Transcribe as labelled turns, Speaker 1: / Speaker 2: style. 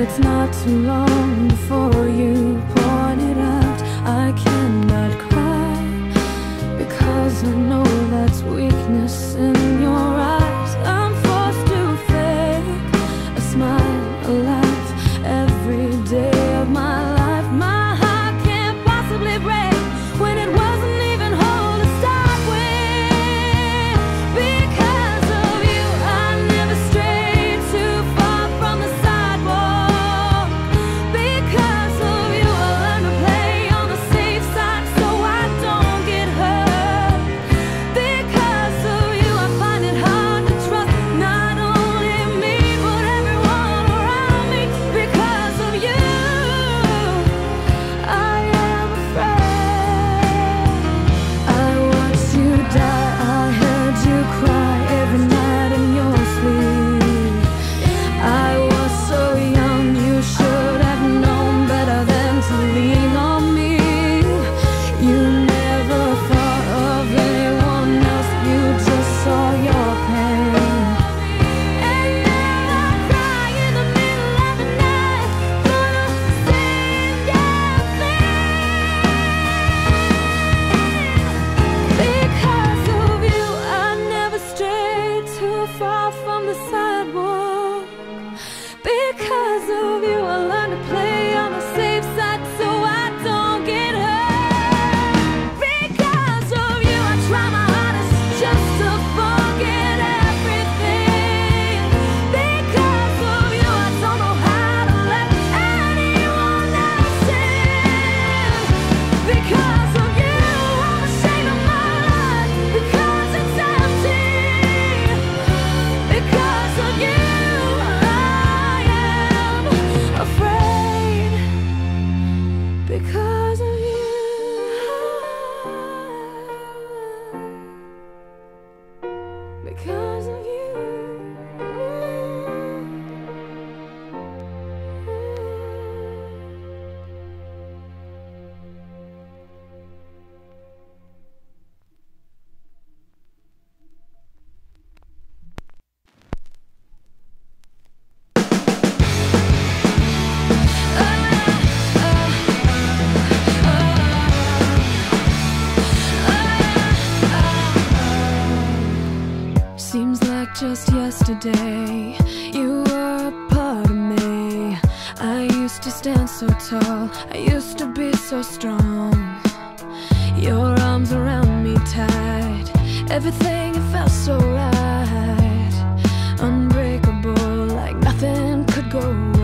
Speaker 1: it's not too long before you point it out. I cannot cry because I know that's weakness in your eyes. I'm forced to fake a smile, a laugh every day of my life. My heart can't possibly break when it wasn't even whole to start with. Because of you, I never strayed too far from the sidewalk. Because of you, I learned to play on the safe side so I don't get hurt. Because of you, I find it hard to trust not only me but everyone around me. Because of you, I am afraid. I watched you die, I heard you cry every night in your sleep. I was so young, you should have known better than to lean on me. You never thought of anyone else, you just saw your pain. And now I cry in the middle of the night for the same damn thing. Because of you, I never strayed too far from the sidewalk. Because of you, I learned to play on the safe side so I don't get hurt. Because of you, I try my hardest just to forget everything. Because of you, I don't know how to let anyone else in. Because of you, I'm ashamed of my life because it's empty. Because of you, I am afraid. Because of you, because of you. Seems like just yesterday you were a part of me. I used to stand so tall, I used to be so strong. Your arms around me tight, everything it felt so right. Unbreakable, like nothing could go